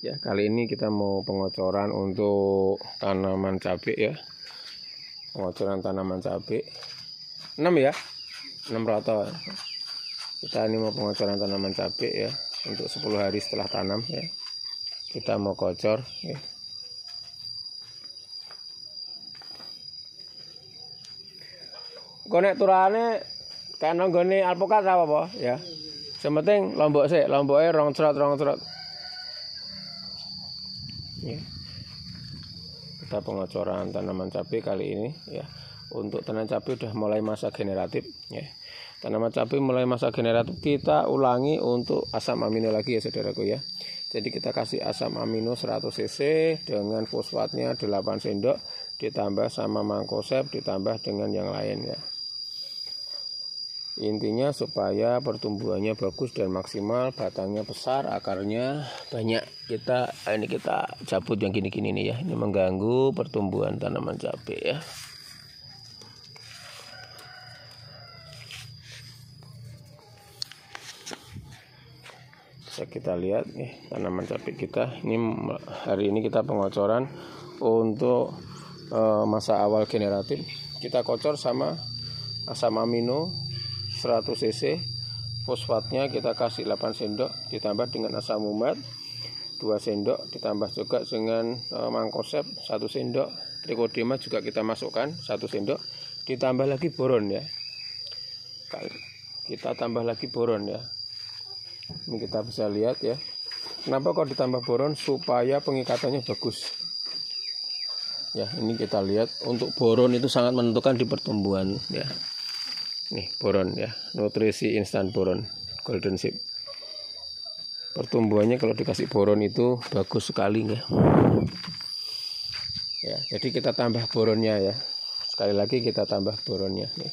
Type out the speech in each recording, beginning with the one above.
Ya, kali ini kita mau pengocoran untuk tanaman cabai ya. Pengocoran tanaman cabai 6 ya. 6 roto. Kita ini mau pengocoran tanaman cabai ya untuk 10 hari setelah tanam ya. Kita mau kocor ya. Konek turane kan nggone alpukat apa ya. Sementing lombok sih, lomboknya rong cerot. Ya. Kita pengocoran tanaman cabai kali ini ya. Untuk tanaman cabai udah mulai masa generatif ya. Tanaman cabai mulai masa generatif kita ulangi untuk asam amino lagi ya saudaraku ya. Jadi kita kasih asam amino 100 cc dengan fosfatnya 8 sendok ditambah sama mangkosep ditambah dengan yang lain ya. Intinya supaya pertumbuhannya bagus dan maksimal, batangnya besar, akarnya banyak. Kita cabut yang gini-gini nih ya. Ini mengganggu pertumbuhan tanaman cabai ya. Bisa kita lihat nih tanaman cabai kita. Ini hari ini kita pengocoran untuk masa awal generatif. Kita kocor sama asam amino 100 cc, fosfatnya kita kasih 8 sendok ditambah dengan asam umat 2 sendok ditambah juga dengan mangkosep 1 sendok, trichodema juga kita masukkan 1 sendok ditambah lagi boron ya. Kita tambah lagi boron ya. Ini kita bisa lihat ya. Kenapa kok ditambah boron? Supaya pengikatannya bagus. Ya, ini kita lihat untuk boron itu sangat menentukan di pertumbuhan ya. Nih boron ya, nutrisi instan boron golden seed. Pertumbuhannya kalau dikasih boron itu bagus sekali ya. Ya, jadi kita tambah boronnya ya. Sekali lagi kita tambah boronnya nih.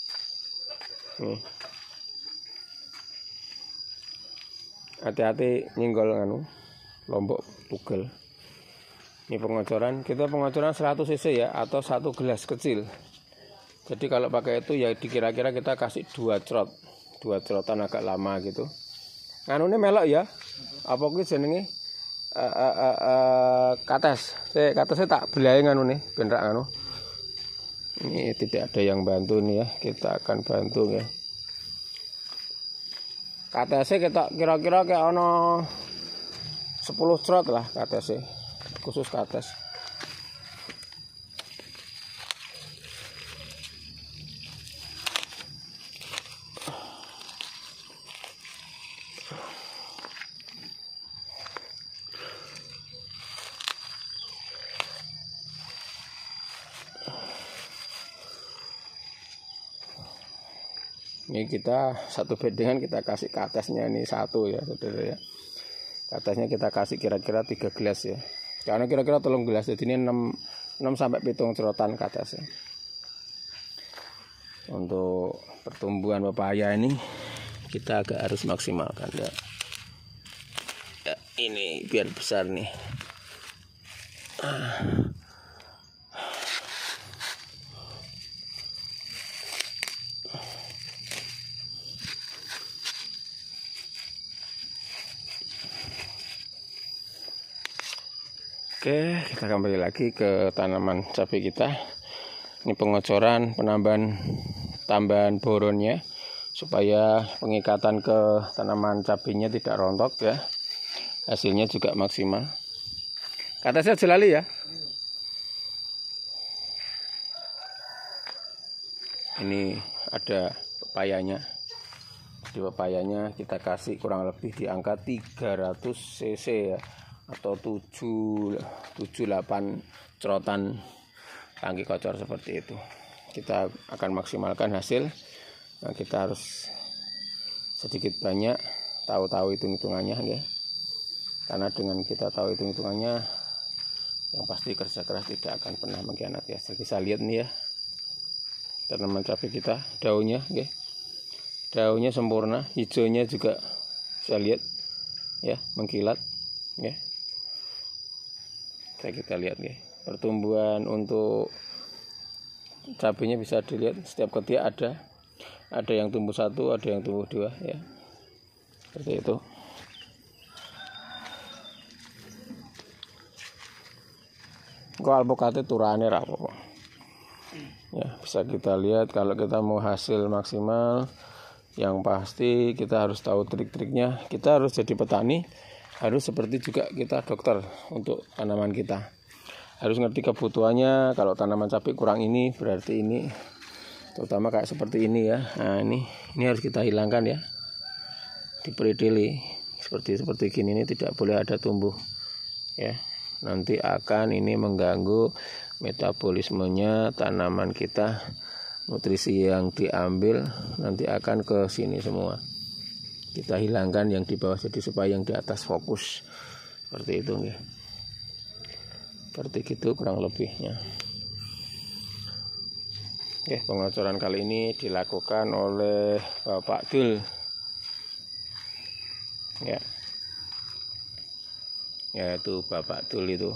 Hati-hati nyenggol lombok tugel. Ini pengocoran, kita pengocoran 100 cc ya atau 1 gelas kecil. Jadi kalau pakai itu ya dikira-kira kita kasih 2 cerotan agak lama gitu. Nganune melok ya. Apa kuwi jenenge? Kates. Katesnya tak belai nganune ben rak nganu. Ini tidak ada yang bantu nih ya. Kita akan bantu ya. Katesnya kita kira-kira kayak ono 10 cerot lah katesnya. Khusus kates. Ini kita satu bedengan kita kasih katesnya ini 1 ya saudara ya. Katesnya kita kasih kira-kira 3 gelas ya. Karena kira-kira 3 gelas jadi ini 6 sampai 7 cerotan katesnya. Untuk pertumbuhan pepaya ini kita agak harus maksimalkan ya. Ya ini biar besar nih. Oke, kita kembali lagi ke tanaman cabai kita. Ini pengocoran, tambahan boronnya supaya pengikatan ke tanaman cabainya tidak rontok ya. Hasilnya juga maksimal. Katanya jelali ya. Ini ada pepayanya. Di pepayanya kita kasih kurang lebih di angka 300 cc ya. Atau 7-8 cerotan tangki kocor seperti itu. Kita akan maksimalkan hasil. Nah, kita harus sedikit banyak tahu hitung-hitungannya ya. Karena dengan kita tahu hitung-hitungannya yang pasti kerja keras tidak akan pernah mengkhianati hasil. Bisa lihat nih ya. Tanaman cabai kita daunnya ya. Daunnya sempurna, hijaunya juga bisa lihat ya, mengkilat ya. Kita lihat ya, pertumbuhan untuk cabainya bisa dilihat setiap ketiak ada yang tumbuh 1, ada yang tumbuh 2 ya, seperti itu. Kok alpukate turane ra apa. Ya, bisa kita lihat kalau kita mau hasil maksimal, yang pasti kita harus tahu trik-triknya. Kita harus jadi petani, harus seperti juga kita dokter untuk tanaman kita. Harus ngerti kebutuhannya. Kalau tanaman cabai kurang ini, berarti ini, terutama kayak seperti ini ya. Nah, ini harus kita hilangkan ya. Dipredili seperti gini, ini tidak boleh ada tumbuh ya. Nanti akan ini mengganggu metabolismenya tanaman kita, nutrisi yang diambil nanti akan ke sini semua. Kita hilangkan yang di bawah jadi supaya yang di atas fokus. Seperti itu nih. Seperti gitu kurang lebihnya. Oke, pengocoran kali ini dilakukan oleh Bapak Dul. Ya. Yaitu Bapak Dul itu.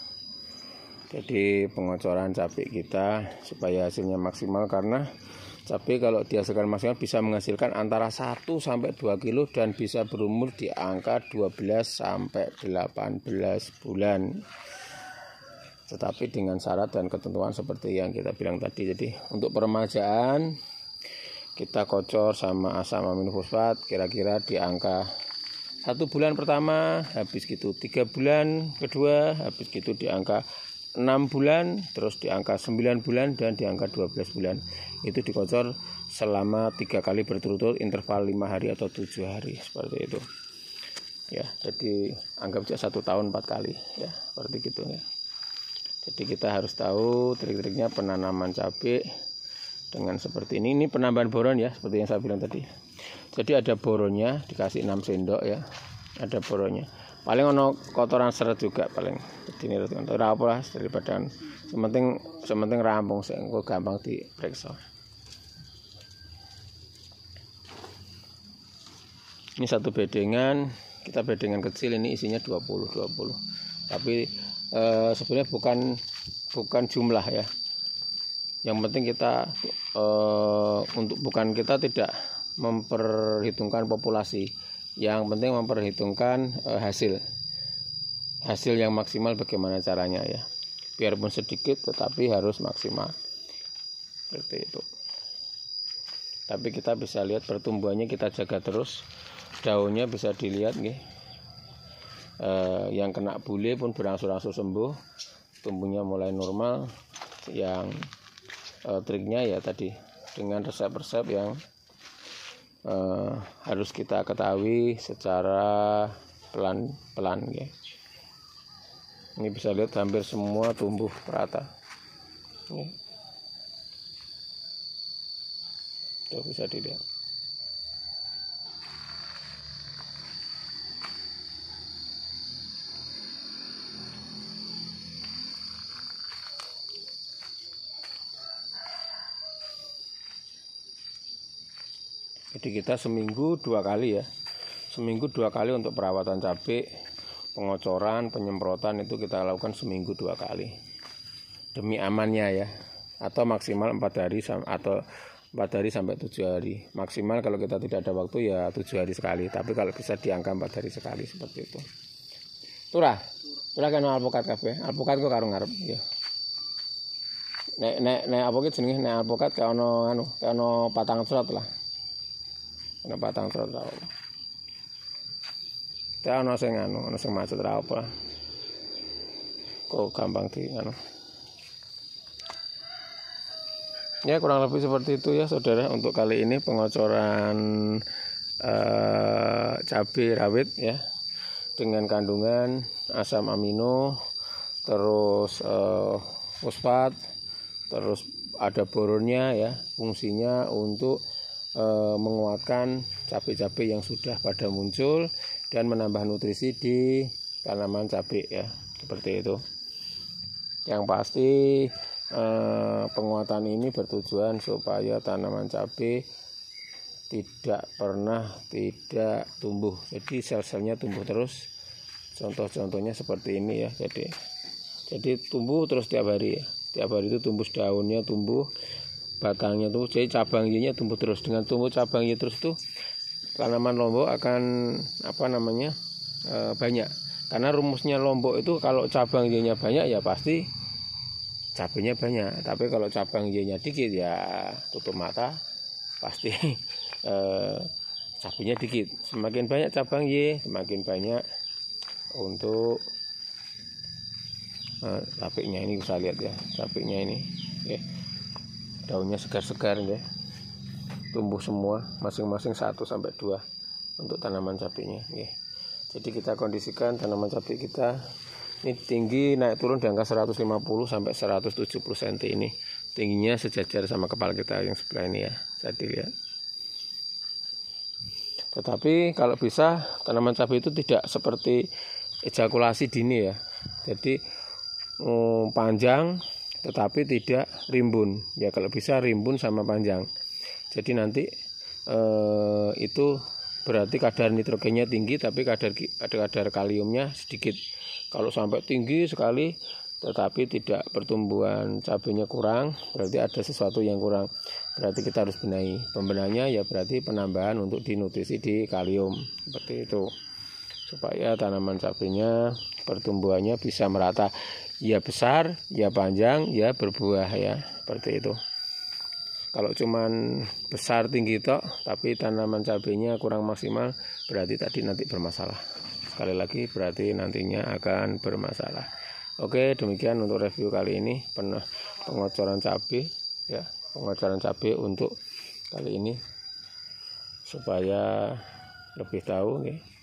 Jadi pengocoran cabai kita supaya hasilnya maksimal, karena cabai kalau dihasilkan maksimal bisa menghasilkan antara 1 sampai 2 kilo dan bisa berumur di angka 12 sampai 18 bulan. Tetapi dengan syarat dan ketentuan seperti yang kita bilang tadi. Jadi untuk peremajaan kita kocor sama asam aminofosfat kira-kira di angka 1 bulan pertama habis gitu, 3 bulan kedua habis gitu di angka 6 bulan, terus di angka 9 bulan dan di angka 12 bulan. Itu dikocor selama 3 kali berturut-turut, interval 5 hari atau 7 hari seperti itu. Ya, jadi anggap saja 1 tahun 4 kali ya, seperti gitu ya. Jadi kita harus tahu trik-triknya penanaman cabai dengan seperti ini. Ini penambahan boron ya, seperti yang saya bilang tadi. Jadi ada boronnya, dikasih 6 sendok ya. Ada boronnya. Paling ono kotoran seret juga paling. Jadi ini ora apa lah daripada sementing rampung sing gampang diperiksa. Ini satu bedengan, kita bedengan kecil ini isinya 20. Tapi sebenarnya bukan jumlah ya. Yang penting kita kita tidak memperhitungkan populasi. Yang penting memperhitungkan hasil yang maksimal bagaimana caranya ya. Biarpun sedikit tetapi harus maksimal. Seperti itu. Tapi kita bisa lihat pertumbuhannya, kita jaga terus. Daunnya bisa dilihat nih. Yang kena bule pun berangsur-angsur sembuh. Tumbuhnya mulai normal. Yang triknya ya tadi dengan resep-resep yang harus kita ketahui secara pelan-pelan ya. Ini bisa lihat hampir semua tumbuh rata ya. Itu bisa dilihat. Jadi kita seminggu 2 kali ya. Seminggu 2 kali untuk perawatan cabai, pengocoran, penyemprotan itu kita lakukan seminggu 2 kali. Demi amannya ya. Atau maksimal 4 hari atau 4 hari sampai 7 hari. Maksimal kalau kita tidak ada waktu ya 7 hari sekali. Tapi kalau bisa di angka 4 hari sekali seperti itu. Turah kan alpukat kabeh. Alpukat kok karo ngarep ya. Nek apa ki jenenge nek alpukat kayak ono patang surat lah. Ana patang surat ra apa. Ta ana sing macet ra apa. Kok gampang di Ya kurang lebih seperti itu ya saudara, untuk kali ini pengocoran cabai rawit ya dengan kandungan asam amino, terus fosfat, terus ada boronnya ya, fungsinya untuk menguatkan cabai-cabai yang sudah pada muncul dan menambah nutrisi di tanaman cabai ya, seperti itu. Yang pasti penguatan ini bertujuan supaya tanaman cabai tidak tumbuh, jadi sel-selnya tumbuh terus. Contoh-contohnya seperti ini ya, jadi tumbuh terus tiap hari ya. Tiap hari itu tumbuh daunnya, tumbuh batangnya tuh, jadi cabangnya tumbuh terus. Dengan tumbuh cabangnya terus tuh tanaman lombok akan banyak. Karena rumusnya lombok itu kalau cabangnya banyak ya pasti cabenya banyak. Tapi kalau cabang Y-nya dikit ya tutup mata, pasti cabenya dikit. Semakin banyak cabang Y, semakin banyak untuk capeknya. Ini bisa lihat ya, capeknya ini ya, daunnya segar-segar ya, tumbuh semua, masing-masing 1 sampai 2 untuk tanaman cabenya ya. Jadi kita kondisikan tanaman cabai kita ini tinggi naik turun di angka 150 sampai 170 cm. Ini tingginya sejajar sama kepala kita yang sebelah ini ya, jadi lihat. Tetapi kalau bisa tanaman cabai itu tidak seperti ejakulasi dini ya. Jadi panjang tetapi tidak rimbun ya. Kalau bisa rimbun sama panjang. Jadi nanti itu berarti kadar nitrogennya tinggi tapi kadar kaliumnya sedikit. Kalau sampai tinggi sekali tetapi tidak pertumbuhan cabenya kurang, berarti ada sesuatu yang kurang. Berarti kita harus benahi. Pembenahannya ya berarti penambahan untuk nutrisi di kalium seperti itu. Supaya tanaman cabenya pertumbuhannya bisa merata. Ya besar, ya panjang, ya berbuah ya, seperti itu. Kalau cuman besar tinggi tok tapi tanaman cabenya kurang maksimal, berarti tadi nanti bermasalah. Sekali lagi berarti nantinya akan bermasalah. Oke, demikian untuk review kali ini pengocoran cabai ya, pengocoran cabai untuk kali ini supaya lebih tahu nih.